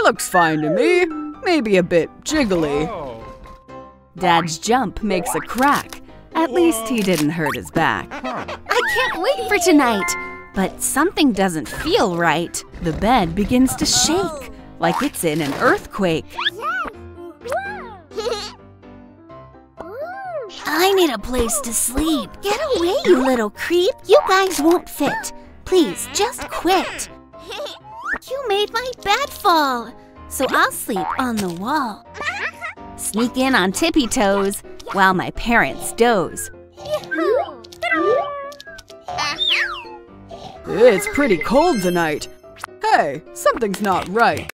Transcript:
Looks fine to me. Maybe a bit jiggly. Dad's jump makes a crack. At least he didn't hurt his back. I can't wait for tonight. But something doesn't feel right. The bed begins to shake, like it's in an earthquake. I need a place to sleep. Get away, you little creep. You guys won't fit. Please, just quit. You made my bed fall, so I'll sleep on the wall. Sneak in on tippy toes while my parents doze. It's pretty cold tonight. Hey, something's not right.